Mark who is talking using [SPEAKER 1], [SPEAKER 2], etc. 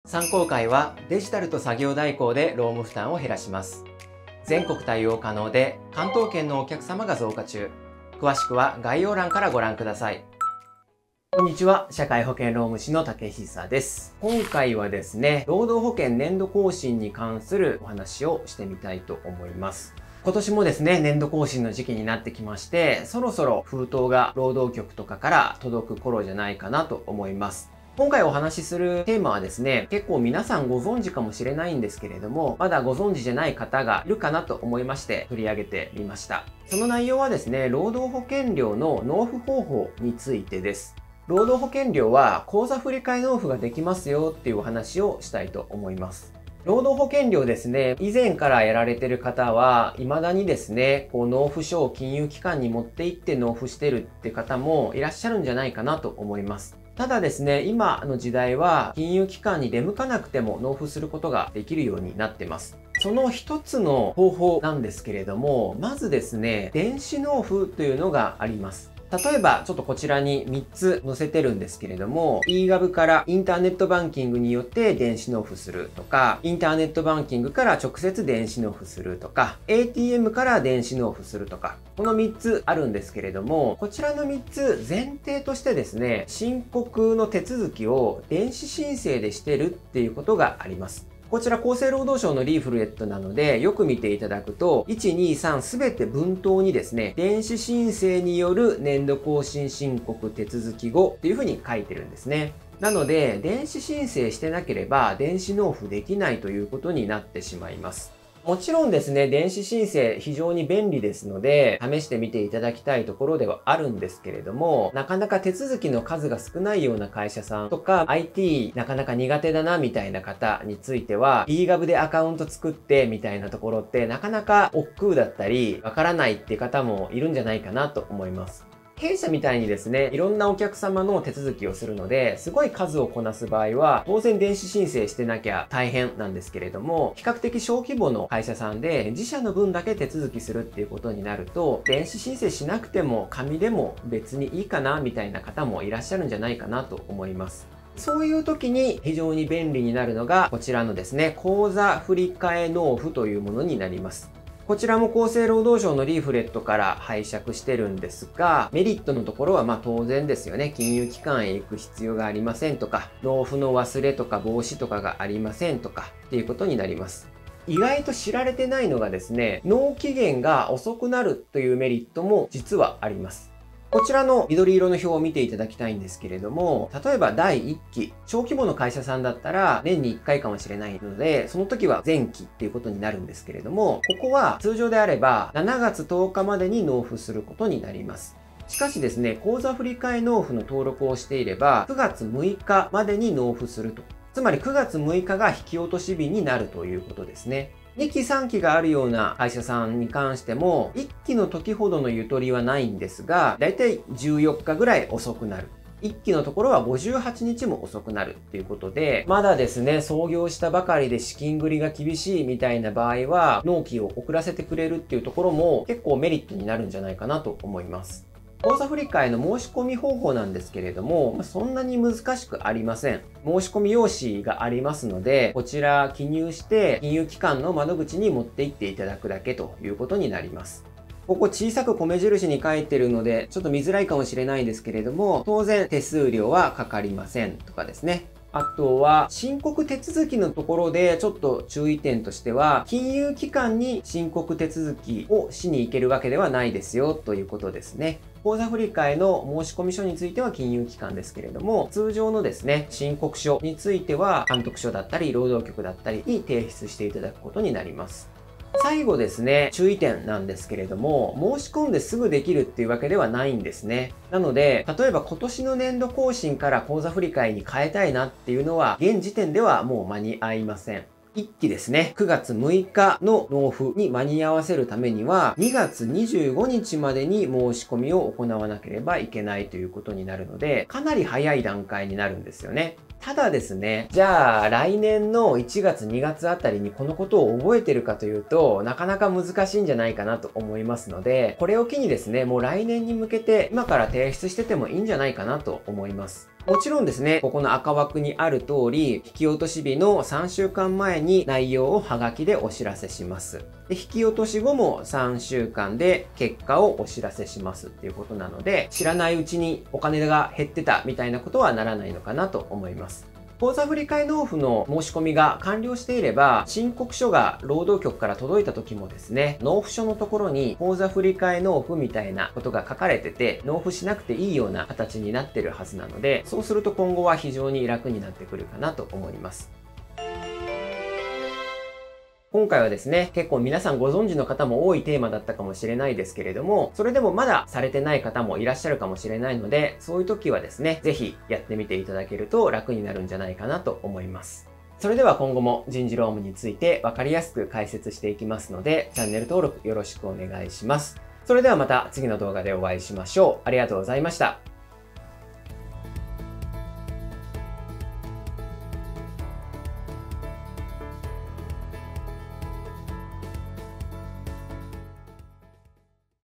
[SPEAKER 1] 参考会はデジタルと作業代行で労務負担を減らします。全国対応可能で関東圏のお客様が増加中。詳しくは概要欄からご覧ください。こんにちは。社会保険労務士の竹久です。今回はですね、労働保険年度更新に関するお話をしてみたいと思います。今年もですね、年度更新の時期になってきまして、そろそろ封筒が労働局とかから届く頃じゃないかなと思います。今回お話しするテーマはですね、結構皆さんご存知かもしれないんですけれども、まだご存知じゃない方がいるかなと思いまして取り上げてみました。その内容はですね、労働保険料の納付方法についてです。労働保険料は口座振替納付ができますよっていうお話をしたいと思います。労働保険料ですね、以前からやられてる方は、未だにですね、納付書を金融機関に持って行って納付してるって方もいらっしゃるんじゃないかなと思います。ただですね、今の時代は金融機関に出向かなくても納付することができるようになってます。その一つの方法なんですけれども、まずですね、電子納付というのがあります。例えば、ちょっとこちらに3つ載せてるんですけれども、eGov からインターネットバンキングによって電子納付するとか、インターネットバンキングから直接電子納付するとか、ATM から電子納付するとか、この3つあるんですけれども、こちらの3つ前提としてですね、申告の手続きを電子申請でしてるっていうことがあります。こちら厚生労働省のリーフレットなので、よく見ていただくと、1、2、3すべて文頭にですね、電子申請による年度更新申告手続き後っていうふうに書いてるんですね。なので、電子申請してなければ、電子納付できないということになってしまいます。もちろんですね、電子申請非常に便利ですので、試してみていただきたいところではあるんですけれども、なかなか手続きの数が少ないような会社さんとか、IT なかなか苦手だなみたいな方については、eGov でアカウント作ってみたいなところってなかなか億劫だったり、わからないっていう方もいるんじゃないかなと思います。弊社みたいにですね、いろんなお客様の手続きをするので、すごい数をこなす場合は、当然電子申請してなきゃ大変なんですけれども、比較的小規模の会社さんで、自社の分だけ手続きするっていうことになると、電子申請しなくても紙でも別にいいかな、みたいな方もいらっしゃるんじゃないかなと思います。そういう時に非常に便利になるのが、こちらのですね、口座振替納付というものになります。こちらも厚生労働省のリーフレットから拝借してるんですが、メリットのところは当然ですよね。金融機関へ行く必要がありませんとか、納付の忘れとか防止とかがありませんとかっていうことになります。意外と知られてないのがですね、納期限が遅くなるというメリットも実はあります。こちらの緑色の表を見ていただきたいんですけれども、例えば第1期、小規模の会社さんだったら年に1回かもしれないので、その時は前期っていうことになるんですけれども、ここは通常であれば7月10日までに納付することになります。しかしですね、口座振替納付の登録をしていれば、9月6日までに納付すると。つまり9月6日が引き落とし日になるということですね。2期3期があるような会社さんに関しても、1期の時ほどのゆとりはないんですが、だいたい14日ぐらい遅くなる。1期のところは58日も遅くなるっていうことで、まだですね、創業したばかりで資金繰りが厳しいみたいな場合は、納期を遅らせてくれるっていうところも結構メリットになるんじゃないかなと思います。口座振替の申し込み方法なんですけれども、そんなに難しくありません。申し込み用紙がありますので、こちら記入して金融機関の窓口に持って行っていただくだけということになります。ここ小さく米印に書いてるので、ちょっと見づらいかもしれないんですけれども、当然手数料はかかりませんとかですね。あとは、申告手続きのところでちょっと注意点としては、金融機関に申告手続きをしに行けるわけではないですよということですね。口座振替の申込書については金融機関ですけれども、通常のですね、申告書については、監督署だったり、労働局だったりに提出していただくことになります。最後ですね、注意点なんですけれども、申し込んですぐできるっていうわけではないんですね。なので、例えば今年の年度更新から口座振替に変えたいなっていうのは、現時点ではもう間に合いません。1期ですね、9月6日の納付に間に合わせるためには、2月25日までに申し込みを行わなければいけないということになるので、かなり早い段階になるんですよね。ただですね、じゃあ来年の1月2月あたりにこのことを覚えてるかというと、なかなか難しいんじゃないかなと思いますので、これを機にですね、もう来年に向けて今から提出しててもいいんじゃないかなと思います。 もちろんですね、ここの赤枠にある通り、引き落とし日の3週間前に内容をはがきでお知らせします。で、引き落とし後も3週間で結果をお知らせしますっていうことなので、知らないうちにお金が減ってたみたいなことはならないのかなと思います。口座振替納付の申し込みが完了していれば、申告書が労働局から届いた時もですね、納付書のところに口座振替納付みたいなことが書かれてて、納付しなくていいような形になってるはずなので、そうすると今後は非常に楽になってくるかなと思います。今回はですね、結構皆さんご存知の方も多いテーマだったかもしれないですけれども、それでもまだされてない方もいらっしゃるかもしれないので、そういう時はですね、ぜひやってみていただけると楽になるんじゃないかなと思います。それでは今後も人事労務について分かりやすく解説していきますので、チャンネル登録よろしくお願いします。それではまた次の動画でお会いしましょう。ありがとうございました。